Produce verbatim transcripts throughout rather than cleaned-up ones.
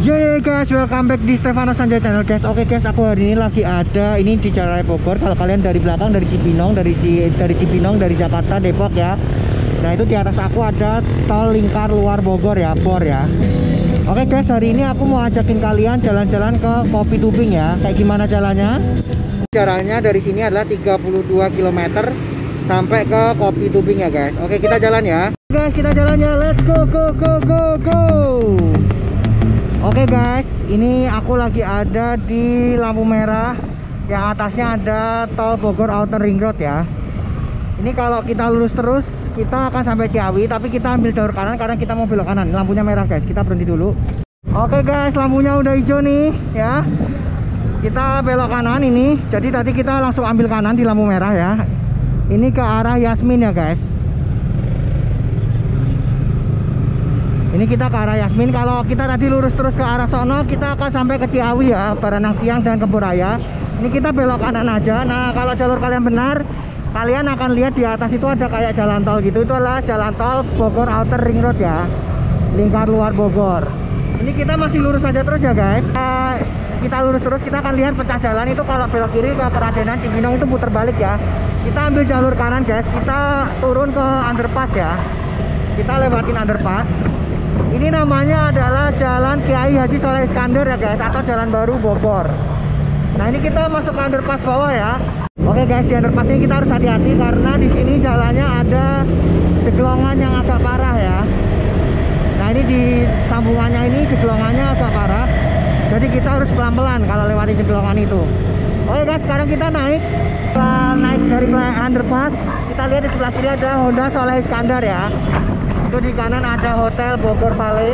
Yo yo guys, welcome back di Stefano Sanjay Channel guys. Oke guys, aku hari ini lagi ada ini di Jalan Raya Bogor. Kalau kalian dari belakang, dari Cibinong, dari dari Cibinong, dari Jakarta, Depok ya. Nah itu di atas aku ada tol lingkar luar Bogor ya, Bor ya. Oke guys, hari ini aku mau ajakin kalian jalan-jalan ke Kopi Tubing ya. Kayak gimana jalannya? Jaraknya dari sini adalah tiga puluh dua kilometer sampai ke Kopi Tubing ya guys. Oke, kita jalan ya. Guys, kita jalannya. Let's go go go go go. Oke guys, ini aku lagi ada di lampu merah. Yang atasnya ada tol Bogor Outer Ring Road ya. Ini kalau kita lurus terus kita akan sampai Ciawi, tapi kita ambil jalur kanan karena kita mau belok kanan. Lampunya merah guys, kita berhenti dulu. Oke guys, lampunya udah hijau nih ya. Kita belok kanan ini. Jadi tadi kita langsung ambil kanan di lampu merah ya. Ini ke arah Yasmin ya guys. Ini kita ke arah Yasmin. Kalau kita tadi lurus terus ke arah sono, kita akan sampai ke Ciawi ya, Baranang Siang dan Kebun-Raya. Ini kita belok kanan aja. Nah kalau jalur kalian benar, kalian akan lihat di atas itu ada kayak jalan tol gitu. Itu adalah jalan tol Bogor Outer Ring Road ya, lingkar luar Bogor. Ini kita masih lurus aja terus ya guys. Nah, kita lurus terus, kita akan lihat pecah jalan itu. Kalau belok kiri ke Keradenan Cibinong itu putar balik ya. Kita ambil jalur kanan guys, kita turun ke underpass ya. Kita lewatin underpass. Ini namanya adalah Jalan Kiai Haji Soleh Iskandar ya guys, atau Jalan Baru Bogor. Nah ini kita masuk ke underpass bawah ya. Oke guys, di underpass ini kita harus hati-hati karena di sini jalannya ada jeglongan yang agak parah ya. Nah ini di sambungannya ini jeglongannya agak parah. Jadi kita harus pelan-pelan kalau lewati jeglongan itu. Oke guys, sekarang kita naik. Setelah naik dari underpass, kita lihat di sebelah kiri ada Honda Soleh Iskandar ya. Itu di kanan ada Hotel Bogor Valley.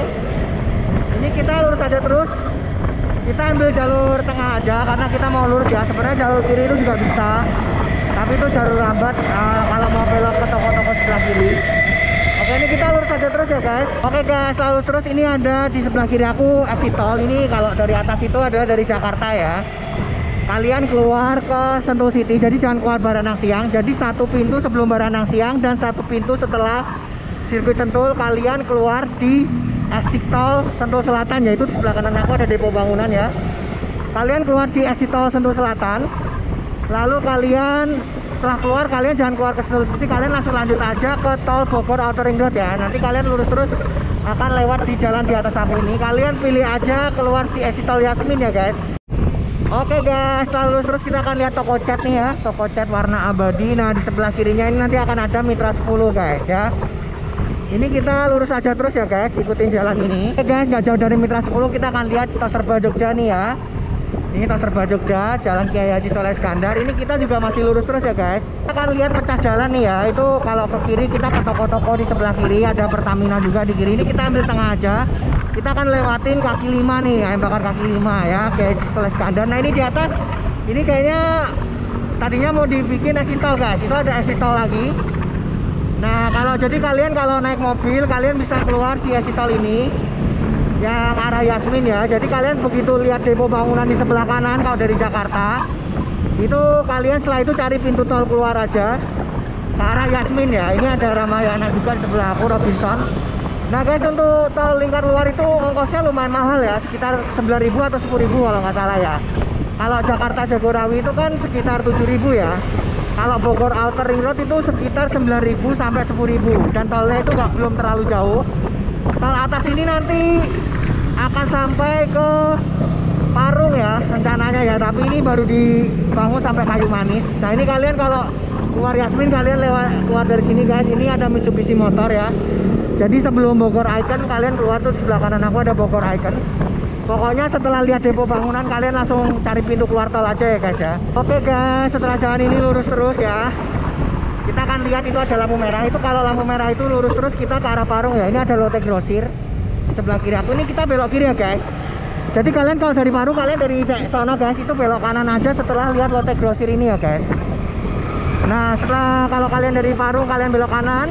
Ini kita lurus aja terus. Kita ambil jalur tengah aja karena kita mau lurus ya. Sebenarnya jalur kiri itu juga bisa, tapi itu jalur lambat uh, kalau mau belok ke toko-toko sebelah kiri. Oke, ini kita lurus aja terus ya guys. Oke guys, lurus terus. Ini ada di sebelah kiri aku exit tol. Ini kalau dari atas itu adalah dari Jakarta ya. Kalian keluar ke Sentul City, jadi jangan keluar Baranang Siang. Jadi satu pintu sebelum Baranang Siang dan satu pintu setelah sirkuit Sentul. Kalian keluar di exit tol Sentul Selatan, yaitu di sebelah kanan aku ada depo bangunan ya. Kalian keluar di exit tol Sentul Selatan. Lalu kalian setelah keluar, kalian jangan keluar ke Sentul City, kalian langsung lanjut aja ke tol Bogor Outer Ring Road ya. Nanti kalian lurus terus akan lewat di jalan di atas aku ini. Kalian pilih aja keluar di exit tol Yasmin ya guys. Oke guys, lalu terus kita akan lihat toko cat nih ya, toko cat warna abadi. Nah di sebelah kirinya ini nanti akan ada Mitra sepuluh guys ya. Ini kita lurus aja terus ya guys, ikutin jalan ini. Oke guys, nggak jauh dari Mitra sepuluh kita akan lihat Tos Serba Jogja nih ya. Ini Tos Serba Jogja, Jalan Kiai Haji Soleh Iskandar. Ini kita juga masih lurus terus ya guys. Kita akan lihat pecah jalan nih ya. Itu kalau ke kiri kita ke toko-toko di sebelah kiri, ada Pertamina juga di kiri. Ini kita ambil tengah aja. Kita akan lewatin kaki lima nih, ayam bakar kaki lima ya, Kiai Haji Soleh Iskandar. Nah ini di atas, ini kayaknya tadinya mau dibikin exit tol guys. Itu ada exit tol lagi. Nah kalau jadi kalian kalau naik mobil, kalian bisa keluar di exit tol ini yang arah Yasmin ya. Jadi kalian begitu lihat depo bangunan di sebelah kanan kalau dari Jakarta, itu kalian setelah itu cari pintu tol keluar aja ke arah Yasmin ya. Ini ada Ramayana juga di sebelah aku, Robinson. Nah guys, untuk tol lingkar luar itu ongkosnya lumayan mahal ya, sekitar sembilan ribu atau sepuluh ribu kalau nggak salah ya. Kalau Jakarta Jagorawi itu kan sekitar tujuh ribu ya. Kalau Bogor Outer Ring Road itu sekitar sembilan ribu sampai sepuluh ribu. Dan tolnya itu nggak belum terlalu jauh. Tol atas ini nanti akan sampai ke Parung ya rencananya ya, tapi ini baru dibangun sampai Kayu Manis. Nah ini kalian kalau keluar Yasmin, kalian lewat keluar dari sini guys. Ini ada Mitsubishi Motor ya. Jadi sebelum Bogor Icon, kalian keluar tuh sebelah kanan aku ada Bogor Icon. Pokoknya setelah lihat depo bangunan, kalian langsung cari pintu keluar tol aja ya guys ya. Oke guys, setelah jalan ini lurus terus ya. Kita akan lihat itu ada lampu merah. Itu kalau lampu merah itu lurus terus kita ke arah Parung ya. Ini ada Lotte Grosir sebelah kiri aku. Ini kita belok kiri ya guys. Jadi kalian kalau dari Parung, kalian dari sana guys, itu belok kanan aja setelah lihat Lotte Grosir ini ya guys. Nah setelah kalau kalian dari Parung, kalian belok kanan.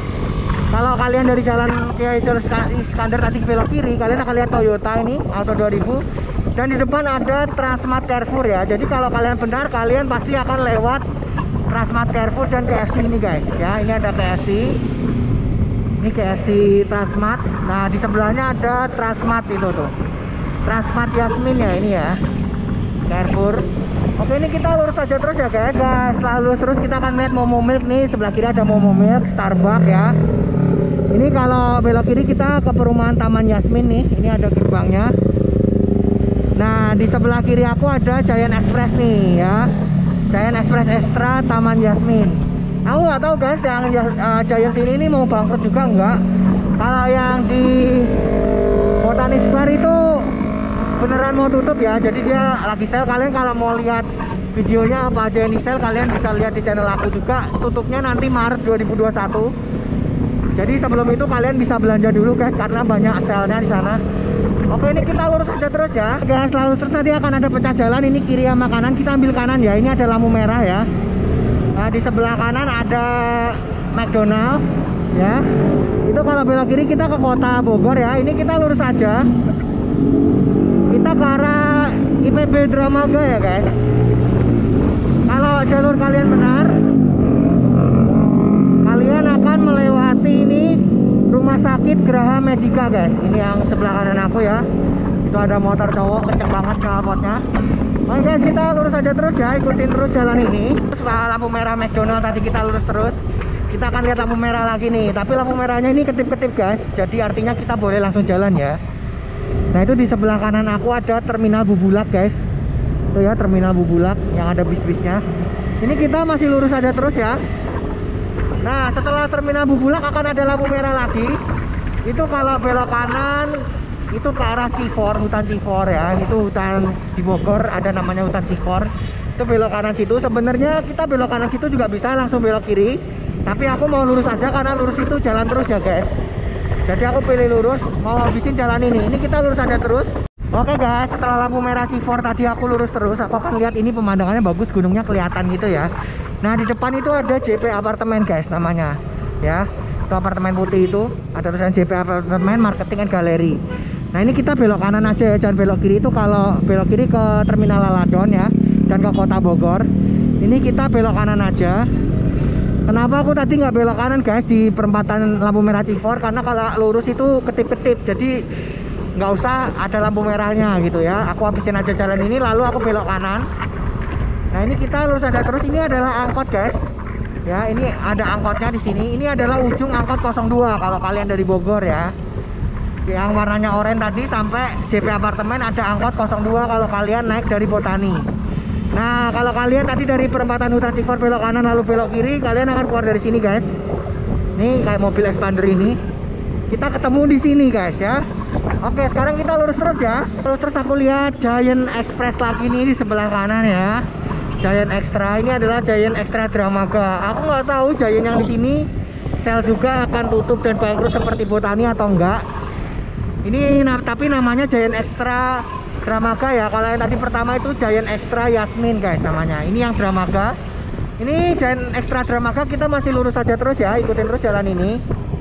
Kalau kalian dari Jalan Kiai Haji Iskandar tadi belok kiri, kalian akan lihat Toyota ini Auto dua ribu. Dan di depan ada Transmart Carrefour ya. Jadi kalau kalian benar, kalian pasti akan lewat Transmart Carrefour dan K F C ini guys ya. Ini ada K F C. Ini K F C Transmart. Nah di sebelahnya ada Transmart itu tuh. Transmart Yasmin ya ini ya, Carrefour. Oke, ini kita lurus aja terus ya guys. Guys, setelah lurus terus kita akan lihat Momo Milk nih. Sebelah kiri ada Momo Milk, Starbucks ya. Ini kalau belok kiri kita ke perumahan Taman Yasmin nih. Ini ada gerbangnya. Nah, di sebelah kiri aku ada Giant Express nih ya. Giant Express Extra Taman Yasmin. Aku nggak tahu guys, yang uh, Giant sini ini mau bangkrut juga enggak. Kalau yang di Botanic Square itu beneran mau tutup ya. Jadi dia lagi sale. Kalian kalau mau lihat videonya apa aja yang di sale, kalian bisa lihat di channel aku juga. Tutupnya nanti Maret dua ribu dua puluh satu. Jadi sebelum itu kalian bisa belanja dulu guys, karena banyak sale-nya di sana. Oke, ini kita lurus aja terus ya guys. Lurus terus nanti akan ada pecah jalan. Ini kiri sama kanan, kita ambil kanan ya. Ini ada lampu merah ya. Nah, di sebelah kanan ada McDonald ya. Itu kalau belok kiri kita ke kota Bogor ya. Ini kita lurus aja, kita ke arah I P B Dramaga ya guys. Kalau jalur kalian benar, kalian akan melewati ini Rumah Sakit Graha Medica guys. Ini yang sebelah kanan aku ya. Itu ada motor cowok kenceng banget knalpotnya. Oke guys, kita lurus aja terus ya, ikutin terus jalan ini. Setelah lampu merah McDonald tadi kita lurus terus, kita akan lihat lampu merah lagi nih. Tapi lampu merahnya ini ketip-ketip guys, jadi artinya kita boleh langsung jalan ya. Nah, itu di sebelah kanan aku ada Terminal Bubulak guys. Itu ya Terminal Bubulak yang ada bis-bisnya. Ini kita masih lurus aja terus ya. Nah, setelah Terminal Bubulak akan ada lampu merah lagi. Itu kalau belok kanan itu ke arah Cifor, hutan Cifor ya. Itu hutan di Bogor, ada namanya hutan Cifor. Itu belok kanan situ. Sebenarnya kita belok kanan situ juga bisa langsung belok kiri, tapi aku mau lurus aja karena lurus itu jalan terus ya guys. Jadi aku pilih lurus, mau habisin jalan ini. Ini kita lurus aja terus. Oke guys, setelah lampu merah Cifor tadi aku lurus terus. Aku akan lihat ini pemandangannya bagus, gunungnya kelihatan gitu ya. Nah, di depan itu ada J P Apartemen guys namanya ya. Itu apartemen putih itu, ada tulisan J P Apartemen Marketing and Gallery. Nah, ini kita belok kanan aja ya, jangan belok kiri. Itu kalau belok kiri ke Terminal Laladon ya, dan ke kota Bogor. Ini kita belok kanan aja. Kenapa aku tadi nggak belok kanan guys di perempatan lampu merah Cifor? Karena kalau lurus itu ketip-ketip, jadi nggak usah ada lampu merahnya gitu ya. Aku habisin aja jalan ini lalu aku belok kanan. Nah, ini kita lurus aja terus. Ini adalah angkot guys ya. Ini ada angkotnya di sini. Ini adalah ujung angkot nol dua kalau kalian dari Bogor ya. Yang warnanya oranye tadi sampai J P Apartemen ada angkot nol dua kalau kalian naik dari Botani. Nah, kalau kalian tadi dari perempatan hutan Cifor belok kanan lalu belok kiri, kalian akan keluar dari sini guys. Nih kayak mobil expander ini. Kita ketemu di sini guys ya. Oke, sekarang kita lurus terus ya. Lurus terus aku lihat Giant Express lagi nih di sebelah kanan ya. Giant Extra ini adalah Giant Extra Dramaga. Aku nggak tahu Giant yang di sini sel juga akan tutup dan bangkrut seperti Botani atau enggak. Ini nah, tapi namanya Giant Extra Dramaga ya. Kalau yang tadi pertama itu Giant Extra Yasmin guys namanya. Ini yang Dramaga. Ini Giant Extra Dramaga. Kita masih lurus saja terus ya, ikutin terus jalan ini.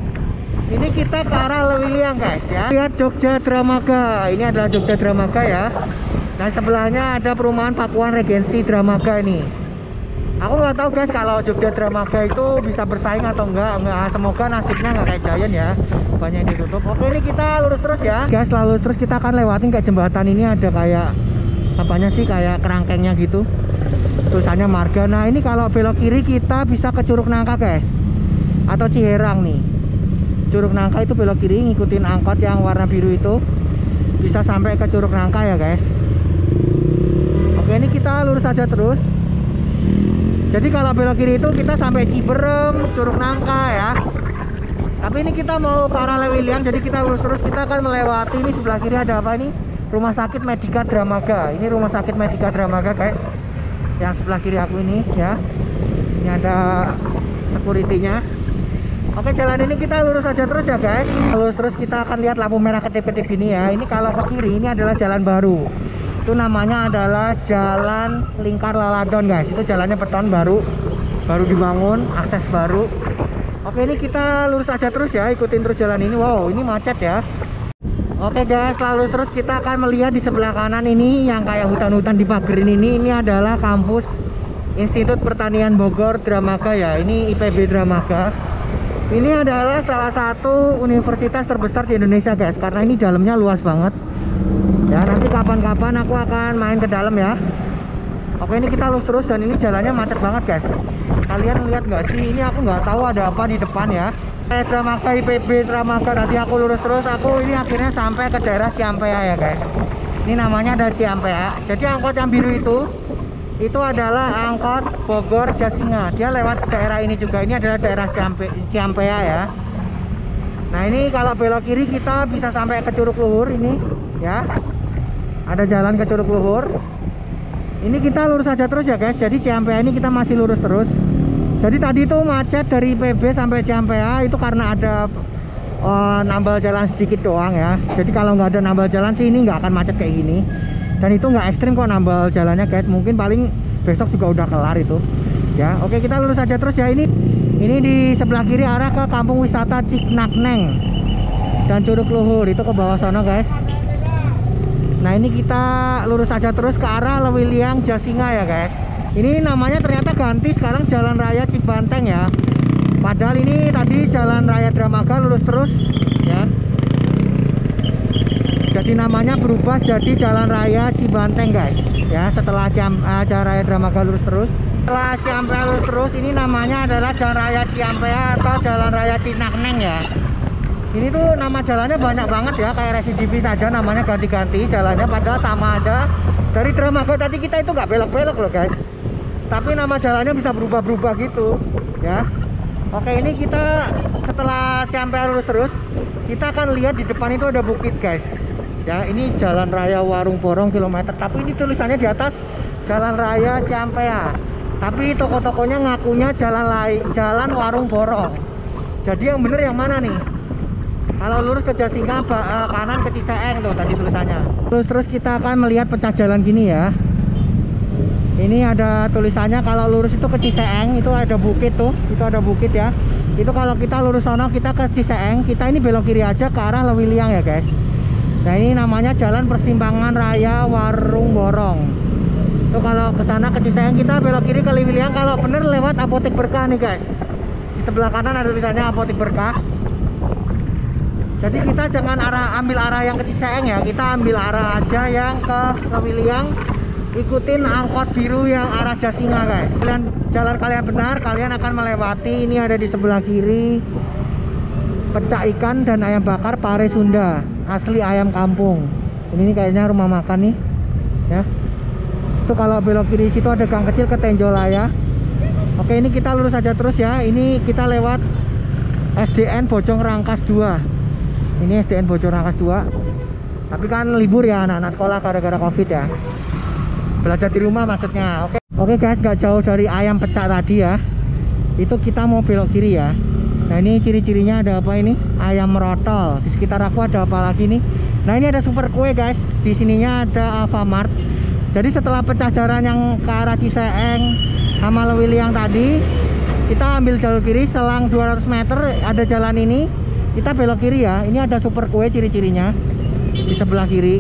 Ini kita ke arah Lewiliang guys ya. Lihat Jogja Dramaga. Ini adalah Jogja Dramaga ya. Nah, sebelahnya ada perumahan Pakuan Regensi Dramaga ini. Aku nggak tahu guys kalau Jogja Dramaga itu bisa bersaing atau enggak. Enggak, semoga nasibnya nggak kayak Giant ya, banyak yang ditutup. Oke, ini kita lurus terus ya guys. Lalu terus kita akan lewatin kayak jembatan ini, ada kayak apanya sih, kayak kerangkengnya gitu, tulisannya Marga. Nah, ini kalau belok kiri kita bisa ke Curug Nangka guys, atau Ciherang nih. Curug Nangka itu belok kiri, ngikutin angkot yang warna biru itu, bisa sampai ke Curug Nangka ya guys. Oke, ini kita lurus aja terus. Jadi kalau belok kiri itu kita sampai Ciberem, Curug Nangka ya. Tapi ini kita mau ke arah Lewiliang, jadi kita lurus terus. Kita akan melewati ini sebelah kiri ada apa ini? Rumah Sakit Medica Dramaga. Ini Rumah Sakit Medica Dramaga guys. Yang sebelah kiri aku ini ya. Ini ada security-nya. Oke, jalan ini kita lurus aja terus ya guys. Lurus terus kita akan lihat lampu merah ketip-ketip ini ya. Ini kalau ke kiri ini adalah jalan baru. Itu namanya adalah Jalan Lingkar Laladon guys. Itu jalannya beton baru, baru dibangun, akses baru. Oke, ini kita lurus aja terus ya, ikutin terus jalan ini. Wow, ini macet ya. Oke guys, lalu terus kita akan melihat di sebelah kanan ini yang kayak hutan-hutan dipagerin ini. Ini adalah kampus Institut Pertanian Bogor Dramaga ya. Ini I P B Dramaga. Ini adalah salah satu universitas terbesar di Indonesia guys, karena ini dalamnya luas banget. Ya, nanti kapan-kapan aku akan main ke dalam ya. Oke, ini kita lurus terus dan ini jalannya macet banget guys. Kalian lihat nggak sih? Ini aku nggak tahu ada apa di depan ya. Eh, Dramaga I P B, Dramaga, nanti aku lurus terus. Aku ini akhirnya sampai ke daerah Ciampea ya guys. Ini namanya dari Ciampea. Jadi angkot yang biru itu, itu adalah angkot Bogor Jasinga. Dia lewat daerah ini juga. Ini adalah daerah Ciampe, Ciampea ya. Nah, ini kalau belok kiri kita bisa sampai ke Curug Luhur ini ya. Ada jalan ke Curug Luhur. Ini kita lurus aja terus ya guys. Jadi Ciampea ini kita masih lurus terus. Jadi tadi itu macet dari I P B sampai Ciampea itu karena ada uh, nambal jalan sedikit doang ya. Jadi kalau nggak ada nambal jalan sih ini nggak akan macet kayak gini. Dan itu nggak ekstrim kok nambal jalannya guys. Mungkin paling besok juga udah kelar itu. Ya, oke kita lurus aja terus ya. Ini ini di sebelah kiri arah ke kampung wisata Ciknakneng dan Curug Luhur itu ke bawah sana guys. Nah, ini kita lurus aja terus ke arah Lewiliang Jasinga ya guys. Ini namanya ternyata ganti sekarang Jalan Raya Cibanteng ya. Padahal ini tadi Jalan Raya Dramaga lurus terus ya. Jadi namanya berubah jadi Jalan Raya Cibanteng guys. Ya, setelah Ciam, uh, Jalan Raya Dramaga lurus terus. Setelah Ciampea lurus terus, ini namanya adalah Jalan Raya Ciampea atau Jalan Raya Ciknakneng ya. Ini tuh nama jalannya banyak banget ya, kayak residivis saja namanya ganti-ganti jalannya, padahal sama aja. Dari Dramaga tadi kita itu nggak belok-belok loh guys, tapi nama jalannya bisa berubah-berubah gitu ya. Oke, ini kita setelah Ciampea lurus terus, kita akan lihat di depan itu ada bukit guys ya. Ini Jalan Raya Warung Borong kilometer, tapi ini tulisannya di atas Jalan Raya Ciampea, tapi toko-tokonya ngakunya jalan lain, Jalan Warung Borong. Jadi yang bener yang mana nih? Kalau lurus ke Jasinga, uh, kanan ke Ciseeng tuh tadi tulisannya. Terus terus kita akan melihat pecah jalan gini ya. Ini ada tulisannya kalau lurus itu ke Ciseeng, itu ada bukit tuh, itu ada bukit ya. Itu kalau kita lurus sono kita ke Ciseeng, kita ini belok kiri aja ke arah Lewiliang ya guys. Nah, ini namanya Jalan Persimpangan Raya Warung Borong. Itu kalau ke sana ke Ciseeng kita belok kiri ke Lewiliang, kalau bener lewat Apotek Berkah nih guys. Di sebelah kanan ada tulisannya Apotek Berkah. Jadi kita jangan arah ambil arah yang ke Ciseeng ya, kita ambil arah aja yang ke Lewiliang. Ikutin angkot biru yang arah Jasinga guys. Kalian jalan kalian benar, kalian akan melewati, ini ada di sebelah kiri pecak ikan dan ayam bakar Pare Sunda, asli ayam kampung. Ini, ini kayaknya rumah makan nih ya. Itu kalau belok kiri situ ada gang kecil ke Tenjolaya. Oke, ini kita lurus aja terus ya. Ini kita lewat S D N Bojong Rangkas dua. Ini S D N Bojong Rangkas dua. Tapi kan libur ya anak-anak sekolah gara-gara Covid ya. Belajar di rumah maksudnya. Oke. Oke guys, gak jauh dari ayam pecah tadi ya. Itu kita mau belok kiri ya. Nah, ini ciri-cirinya ada apa ini? Ayam merotol. Di sekitar aku ada apa lagi nih? Nah, ini ada Super Kue guys. Di sininya ada Alfamart. Jadi setelah pecah jalan yang ke arah Ciseeng sama Lewiliang tadi, kita ambil jalur kiri selang dua ratus meter ada jalan ini. Kita belok kiri ya. Ini ada Super Kue ciri-cirinya di sebelah kiri.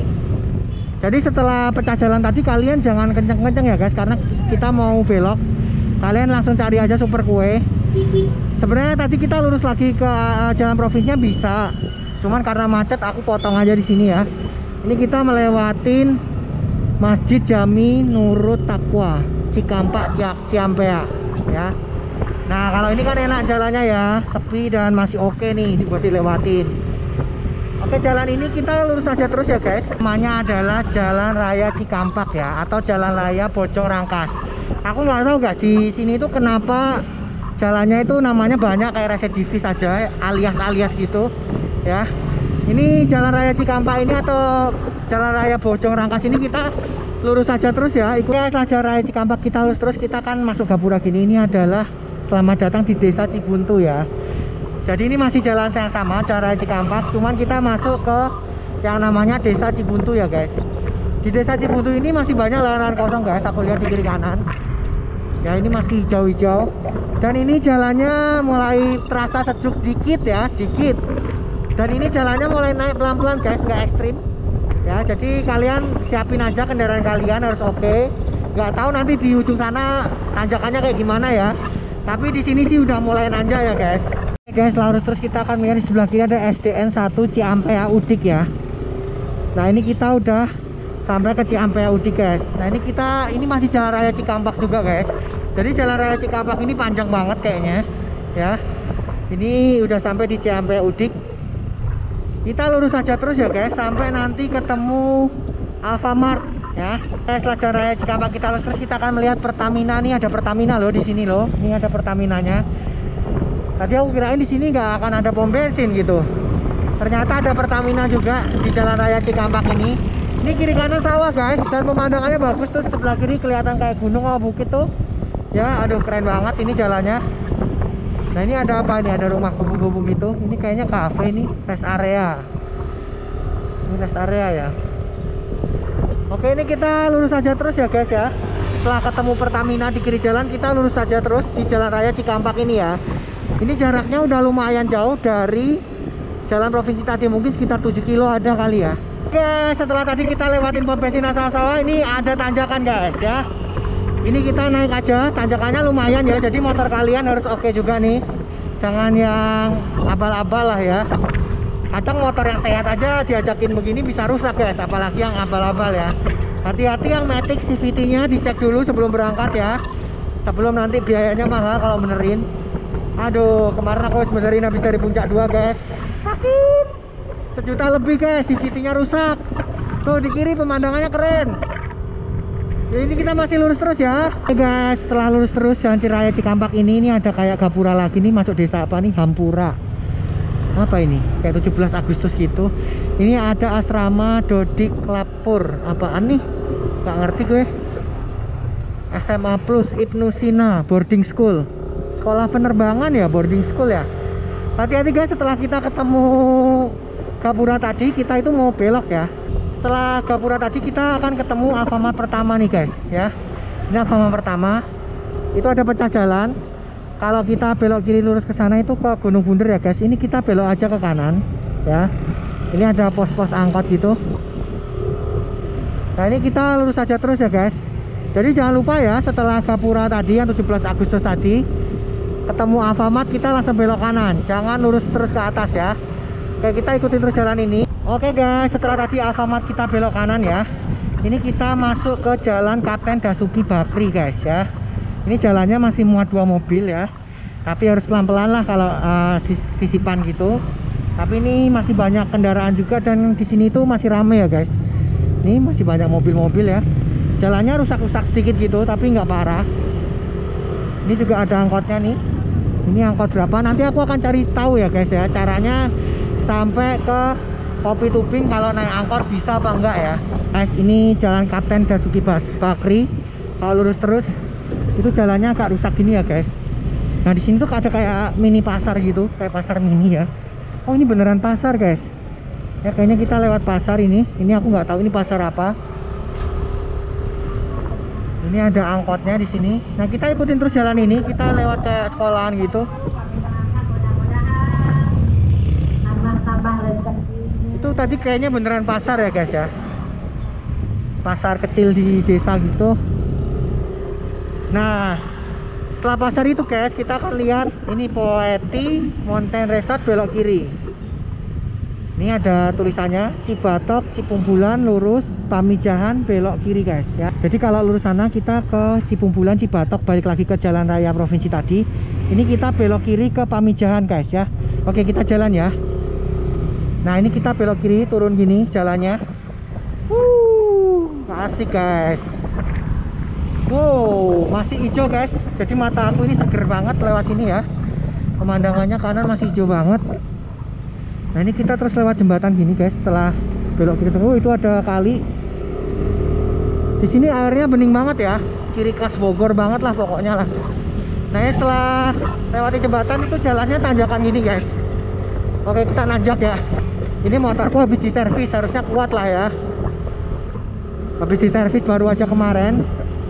Jadi setelah pecah jalan tadi kalian jangan kenceng-kenceng ya guys, karena kita mau belok. Kalian langsung cari aja Super Kue. Sebenarnya tadi kita lurus lagi ke jalan provincinya bisa, cuman karena macet aku potong aja di sini ya. Ini kita melewatin Masjid Jami Nurut Taqwa Cikampak Ciampea ya. Nah, kalau ini kan enak jalannya ya, sepi dan masih oke nih buat dilewatin. Oke, jalan ini kita lurus aja terus ya guys. Namanya adalah Jalan Raya Cikampak ya, atau Jalan Raya Bojong Rangkas. Aku nggak tahu guys di sini tuh kenapa jalannya itu namanya banyak kayak residivis saja, alias-alias gitu ya. Ini Jalan Raya Cikampak ini atau Jalan Raya Bojong Rangkas ini kita lurus aja terus ya. Ikutnya Jalan Raya Cikampak kita lurus terus, kita kan masuk Gapura gini. Ini adalah selamat datang di Desa Cibuntu ya. Jadi ini masih jalan yang sama, Jalan Raya Cikampak, cuman kita masuk ke yang namanya Desa Cibuntu ya guys. Di Desa Cibuntu ini masih banyak lahan kosong guys, aku lihat di kiri kanan ya. Ini masih hijau-hijau dan ini jalannya mulai terasa sejuk dikit ya, dikit. Dan ini jalannya mulai naik pelan-pelan guys, nggak ekstrim ya. Jadi kalian siapin aja kendaraan kalian harus oke. Nggak tahu nanti di ujung sana tanjakannya kayak gimana ya, tapi di sini sih udah mulai nanjak ya guys. Oke guys, lurus terus kita akan melihat di sebelah kiri ada S D N satu Ciampea Udik ya. Nah ini kita udah sampai ke Ciampea Udik guys. Nah ini kita, ini masih jalan raya Cikampak juga guys. Jadi jalan raya Cikampak ini panjang banget kayaknya ya. Ini udah sampai di Ciampea Udik. Kita lurus saja terus ya guys sampai nanti ketemu Alfamart ya. Setelah jalan raya Cikampak kita lurus terus, kita akan melihat Pertamina. Nih ada Pertamina loh di sini loh. Ini ada Pertaminanya. Tadi aku kirain di sini nggak akan ada pom bensin gitu. Ternyata ada Pertamina juga di jalan raya Cikampak ini. Ini kiri kanan sawah guys, dan pemandangannya bagus tuh. Sebelah kiri kelihatan kayak gunung atau bukit tuh. Ya, aduh keren banget ini jalannya. Nah ini ada apa? Ini ada rumah kubu-kubu gitu. Ini kayaknya cafe ini, rest area. Ini rest area ya. Oke, ini kita lurus saja terus ya guys ya. Setelah ketemu Pertamina di kiri jalan, kita lurus saja terus di jalan raya Cikampak ini ya. Ini jaraknya udah lumayan jauh dari jalan provinsi tadi, mungkin sekitar tujuh kilo ada kali ya. Oke, setelah tadi kita lewatin pom bensin asal sawah, ini ada tanjakan guys ya. Ini kita naik aja, tanjakannya lumayan ya. Jadi motor kalian harus oke juga nih. Jangan yang abal-abal lah ya. Kadang motor yang sehat aja diajakin begini bisa rusak guys, apalagi yang abal-abal ya. Hati-hati yang Matic C V T-nya dicek dulu sebelum berangkat ya. Sebelum nanti biayanya mahal kalau benerin. Aduh, kemarin aku harus benerin habis dari puncak dua guys. Sakit. Sejuta lebih guys, C V T-nya rusak. Tuh di kiri pemandangannya keren. Ya, ini kita masih lurus terus ya. Oke guys, setelah lurus terus jalan Raya Cikampak ini, ini ada kayak gapura lagi nih, masuk desa apa nih? Hampura. Apa ini? Kayak tujuh belas Agustus gitu. Ini ada asrama Dodik Lapur. Apaan nih? Gak ngerti gue. S M A Plus Ibnu Sina Boarding School. Sekolah penerbangan ya, boarding school ya. Hati-hati guys, setelah kita ketemu gapura tadi, kita itu mau belok ya. Setelah gapura tadi kita akan ketemu Alfamart pertama nih guys ya. Ini Alfamart pertama. Itu ada pecah jalan. Kalau kita belok kiri lurus ke sana itu ke Gunung Bunder ya guys. Ini kita belok aja ke kanan ya. Ini ada pos-pos angkot gitu. Nah ini kita lurus saja terus ya guys. Jadi jangan lupa ya, setelah gapura tadi yang tujuh belas Agustus tadi ketemu Alfamart, kita langsung belok kanan. Jangan lurus terus ke atas ya. Oke, kita ikutin terus jalan ini. Oke guys, setelah tadi Alfamart kita belok kanan ya. Ini kita masuk ke jalan Kapten Dasuki Bakri guys ya. Ini jalannya masih muat dua mobil ya. Tapi harus pelan-pelan lah kalau uh, sisipan gitu. Tapi ini masih banyak kendaraan juga, dan di sini tuh masih rame ya guys. Ini masih banyak mobil-mobil ya. Jalannya rusak-rusak sedikit gitu, tapi nggak parah. Ini juga ada angkotnya nih. Ini angkot berapa? Nanti aku akan cari tahu ya guys ya, caranya sampai ke Kopi Tubing kalau naik angkot bisa apa enggak ya guys. Ini jalan Kapten Dasuki Bakri. Kalau lurus terus itu jalannya agak rusak gini ya guys. Nah di sini tuh ada kayak mini pasar gitu, kayak pasar mini ya. Oh ini beneran pasar guys ya, kayaknya kita lewat pasar ini. Ini aku nggak tahu ini pasar apa. Ini ada angkotnya di sini. Nah kita ikutin terus jalan ini, kita lewat ke sekolahan gitu. Itu tadi kayaknya beneran pasar ya guys ya, pasar kecil di desa gitu. Nah setelah pasar itu guys, kita akan lihat ini Poeti Mountain Resort belok kiri. Ini ada tulisannya Cibatok Cipumbulan lurus Pamijahan belok kiri guys ya. Jadi kalau lurus sana kita ke Cipumbulan Cibatok, balik lagi ke jalan raya provinsi tadi. Ini kita belok kiri ke Pamijahan guys ya. Oke kita jalan ya. Nah ini kita belok kiri, turun gini jalannya. Wuh, asik guys. Wow, masih hijau guys. Jadi mata aku ini seger banget lewat sini ya. Pemandangannya kanan masih hijau banget. Nah ini kita terus lewat jembatan gini guys. Setelah belok kiri, oh itu ada kali. Di sini airnya bening banget ya. Ciri khas Bogor banget lah pokoknya lah. Nah ya, setelah lewati jembatan itu jalannya tanjakan gini guys. Oke kita nanjak ya. Ini motorku habis diservis, harusnya kuat lah ya. Habis diservis baru aja kemarin.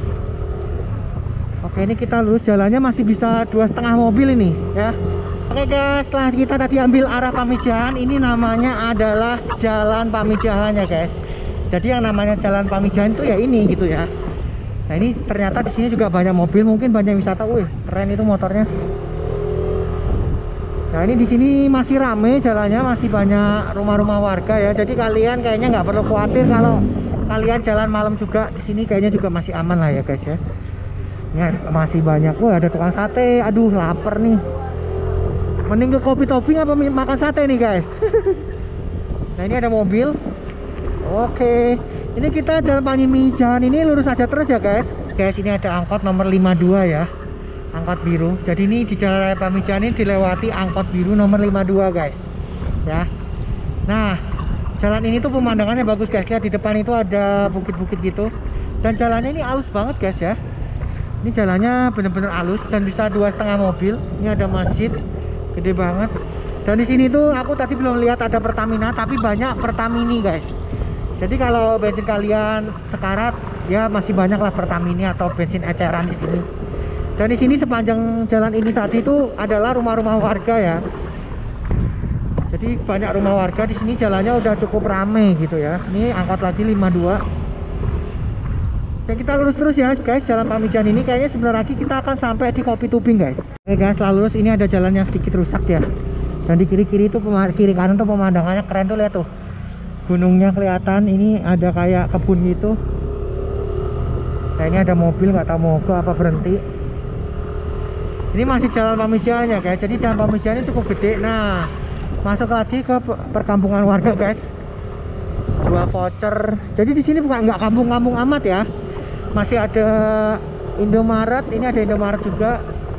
Oke ini kita lurus, jalannya masih bisa dua setengah mobil ini ya. Oke guys, setelah kita tadi ambil arah Pamijahan, ini namanya adalah Jalan Pamijahan ya guys. Jadi yang namanya Jalan Pamijahan itu ya ini gitu ya. Nah ini ternyata di sini juga banyak mobil, mungkin banyak wisata. Wih keren itu motornya. Nah ini di sini masih rame jalannya, masih banyak rumah-rumah warga ya. Jadi kalian kayaknya nggak perlu khawatir kalau kalian jalan malam juga. Di sini kayaknya juga masih aman lah ya guys ya. Ini masih banyak. Wah ada tukang sate. Aduh lapar nih. Mending ke kopi topping apa makan sate nih guys. Nah ini ada mobil. Oke, ini kita jalan Pamijahan ini lurus aja terus ya guys. Guys ini ada angkot nomor lima puluh dua ya, angkot biru. Jadi ini di jalan raya Pamijahan ini dilewati angkot biru nomor lima puluh dua guys ya. Nah jalan ini tuh pemandangannya bagus guys. Lihat di depan itu ada bukit-bukit gitu. Dan jalannya ini halus banget guys ya. Ini jalannya bener-bener halus dan bisa dua setengah mobil. Ini ada masjid gede banget. Dan di sini tuh aku tadi belum lihat ada Pertamina, tapi banyak Pertamini guys. Jadi kalau bensin kalian sekarat ya masih banyak lah Pertamini atau bensin eceran di sini. Dan di sini sepanjang jalan ini tadi itu adalah rumah-rumah warga ya. Jadi banyak rumah warga di sini, jalannya udah cukup rame gitu ya. Ini angkot lagi lima puluh dua. Dan kita lurus terus ya guys, jalan Pamijahan ini kayaknya sebentar lagi kita akan sampai di Kopi Tubing guys. Oke guys, setelah lurus ini ada jalan yang sedikit rusak ya. Dan di kiri-kiri itu kiri kanan tuh pemandangannya keren tuh, lihat tuh. Gunungnya kelihatan, ini ada kayak kebun gitu. Nah ini ada mobil nggak tahu mogok apa berhenti. Ini masih jalan Pamijahan ya guys. Jadi jalan Pamijahan ini cukup gede. Nah masuk lagi ke perkampungan warga guys. Jual voucher. Jadi di sini bukan nggak kampung-kampung amat ya. Masih ada Indomaret, ini ada Indomaret juga.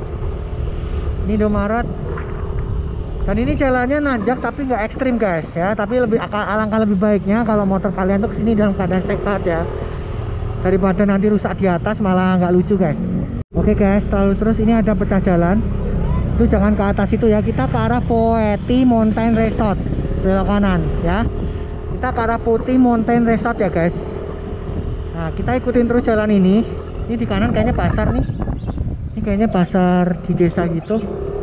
Ini Indomaret. Dan ini jalannya nanjak tapi nggak ekstrim guys ya. Tapi lebih alangkah lebih baiknya kalau motor kalian tuh kesini dalam keadaan sehat ya, daripada nanti rusak di atas malah nggak lucu guys. Oke guys, terus terus ini ada pecah jalan. Itu jangan ke atas itu ya. Kita ke arah Poeti Mountain Resort, belok kanan ya. Kita ke arah Putih Mountain Resort ya guys. Nah kita ikutin terus jalan ini. Ini di kanan kayaknya pasar nih. Ini kayaknya pasar di desa gitu.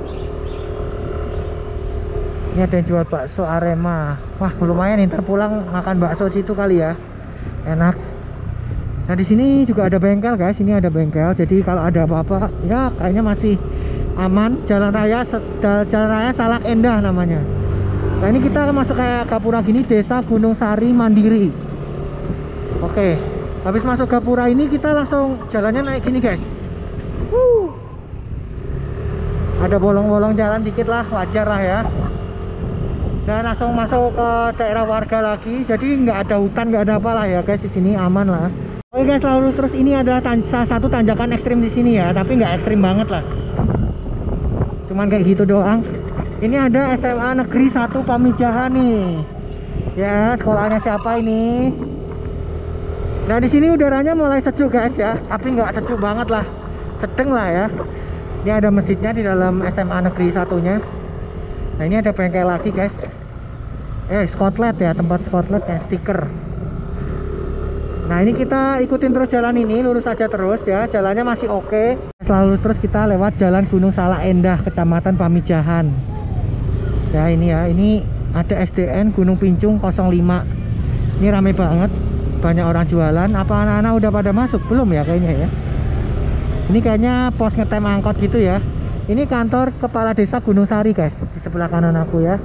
Ini ada yang jual bakso Arema. Wah lumayan nih, ntar pulang makan bakso situ kali ya, enak. Nah di sini juga ada bengkel guys. Ini ada bengkel. Jadi kalau ada apa-apa ya kayaknya masih aman. Jalan raya Jalan raya Salak Endah namanya. Nah ini kita masuk kayak Gapura gini, desa Gunung Sari Mandiri. Oke, habis masuk Gapura ini kita langsung jalannya naik gini guys. Wuh. Ada bolong-bolong jalan dikit lah, wajar lah ya. Dan langsung masuk ke daerah warga lagi. Jadi nggak ada hutan, nggak ada apalah ya guys, di sini aman lah. Oke guys, lalu terus ini ada salah satu tanjakan ekstrim di sini ya, tapi nggak ekstrim banget lah. Cuman kayak gitu doang. Ini ada S M A Negeri satu Pamijahan nih. Ya, sekolahnya siapa ini? Nah, di sini udaranya mulai sejuk guys ya, tapi nggak sejuk banget lah. Sedang lah ya. Ini ada masjidnya di dalam S M A Negeri satunya. Nah, ini ada bengkel lagi guys. Eh, Skotlet ya, tempat Skotlet ya, stiker. Nah, ini kita ikutin terus jalan ini, lurus aja terus ya. Jalannya masih oke. Selalu terus kita lewat Jalan Gunung Salak Endah, Kecamatan Pamijahan. Ya ini ya, ini ada S D N Gunung Pincung nol lima. Ini rame banget, banyak orang jualan. Apa anak-anak udah pada masuk? Belum ya kayaknya ya. Ini kayaknya pos ngetem angkot gitu ya. Ini kantor Kepala Desa Gunung Sari guys, di sebelah kanan aku ya.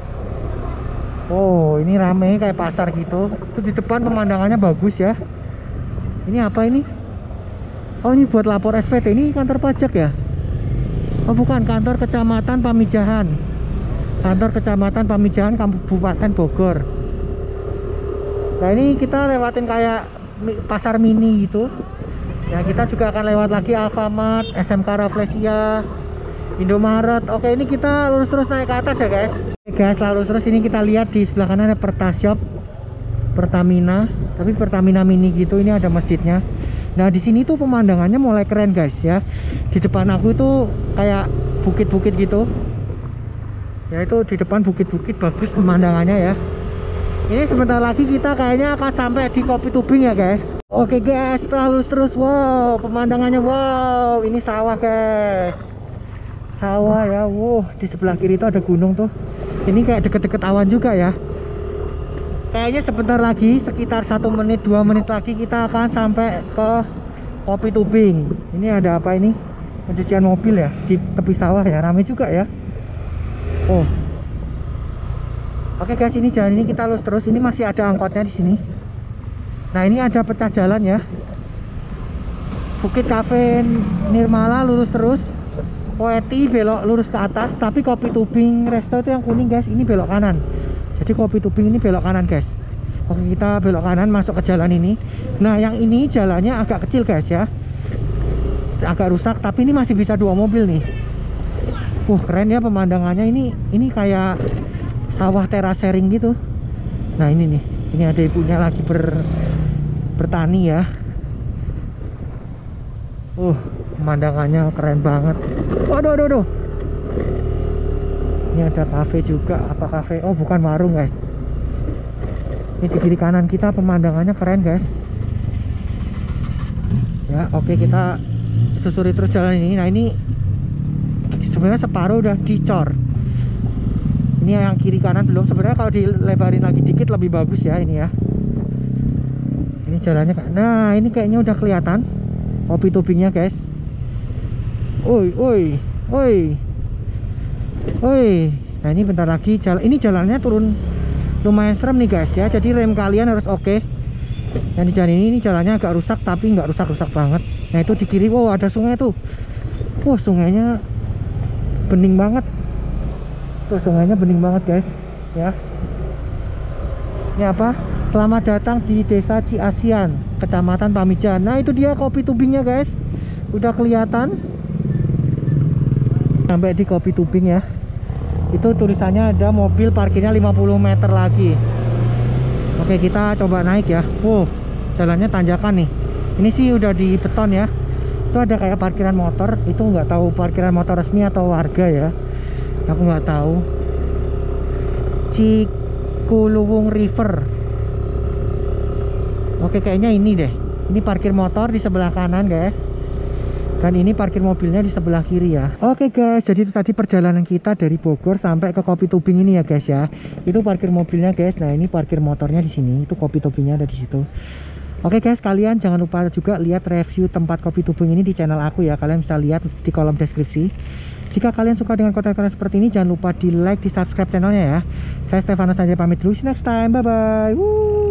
Oh ini rame kayak pasar gitu. Itu di depan pemandangannya bagus ya. Ini apa ini? Oh ini buat lapor S P T. Ini kantor pajak ya? Oh bukan, kantor Kecamatan Pamijahan. Kantor Kecamatan Pamijahan Kabupaten Bogor. Nah ini kita lewatin kayak pasar mini gitu. Ya kita juga akan lewat lagi Alfamart, S M K Rafflesia, Indomaret. Oke ini kita lurus terus naik ke atas ya guys. Oke guys, lalu terus ini kita lihat di sebelah kanan ada Pertashop Pertamina, tapi Pertamina mini gitu. Ini ada masjidnya. Nah di sini tuh pemandangannya mulai keren guys ya. Di depan aku itu kayak bukit-bukit gitu. Ya itu di depan bukit-bukit, bagus pemandangannya ya. Ini sebentar lagi kita kayaknya akan sampai di Kopi Tubing ya guys. Oke guys, terus terus wow, pemandangannya wow. Ini sawah guys. Sawah ya. Wow, di sebelah kiri itu ada gunung tuh. Ini kayak deket-deket awan juga ya. Kayaknya sebentar lagi, sekitar satu menit dua menit lagi kita akan sampai ke Kopi Tubing. Ini ada apa ini? Pencucian mobil ya di tepi sawah ya, rame juga ya. Oh. Oke guys, ini jalan ini kita lurus terus. Ini masih ada angkotnya di sini. Nah, ini ada pecah jalan ya. Bukit Cafe Nirmala lurus terus. Poeti belok lurus ke atas, tapi Kopi Tubing Resto itu yang kuning guys, ini belok kanan. Jadi Kopi Tubing ini belok kanan guys. Oke, kita belok kanan masuk ke jalan ini. Nah, yang ini jalannya agak kecil guys ya. Agak rusak, tapi ini masih bisa dua mobil nih. Wah, keren ya pemandangannya ini. Ini kayak sawah terasering gitu. Nah, ini nih, ini ada ibunya lagi ber bertani ya. Uh, pemandangannya keren banget. Waduh, waduh, waduh. Ini ada kafe juga. Apa kafe? Oh, bukan warung guys. Ini di kiri kanan kita pemandangannya keren guys. Ya, oke, kita susuri terus jalan ini. Nah, ini sebenarnya separuh udah dicor. Ini yang kiri kanan belum. Sebenarnya kalau dilebarin lagi dikit lebih bagus ya ini ya. Ini jalannya. Nah, ini kayaknya udah kelihatan Kopi Tubingnya guys. Oi, oi, oi, oi. Nah, ini bentar lagi jalan. Ini jalannya turun lumayan serem nih guys ya. Jadi rem kalian harus oke. Yang di jalan ini, ini jalannya agak rusak tapi nggak rusak-rusak banget. Nah, itu di kiri. Wow, ada sungai tuh. Wah, sungainya bening banget. Tuh, sungainya bening banget guys ya. Ini apa? Selamat datang di Desa Ciasian, Kecamatan Pamijan. Nah, itu dia Kopi Tubingnya guys. Udah kelihatan. Sampai di Kopi Tubing ya. Itu tulisannya ada mobil parkirnya lima puluh meter lagi. Oke, kita coba naik ya. Wow, jalannya tanjakan nih. Ini sih udah di beton ya. Itu ada kayak parkiran motor. Itu nggak tahu parkiran motor resmi atau warga ya. Aku nggak tahu. Cikuluwung River. Oke, kayaknya ini deh. Ini parkir motor di sebelah kanan guys. Dan ini parkir mobilnya di sebelah kiri ya. Oke guys, jadi itu tadi perjalanan kita dari Bogor sampai ke Kopi Tubing ini ya guys ya. Itu parkir mobilnya guys. Nah, ini parkir motornya di sini. Itu Kopi Tubingnya ada di situ. Oke guys, kalian jangan lupa juga lihat review tempat Kopi Tubing ini di channel aku ya. Kalian bisa lihat di kolom deskripsi. Jika kalian suka dengan konten-konten seperti ini, jangan lupa di like, di subscribe channelnya ya. Saya Stefanus Sanjay pamit dulu. See you next time. Bye bye. Woo.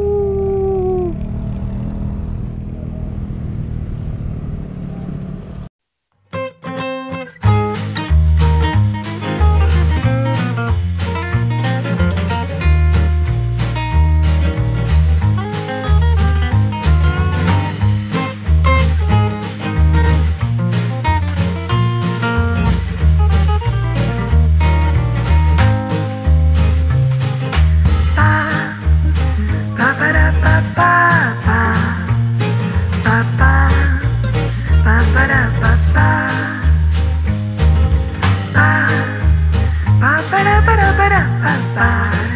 Ba ba ba ba ba ba ba.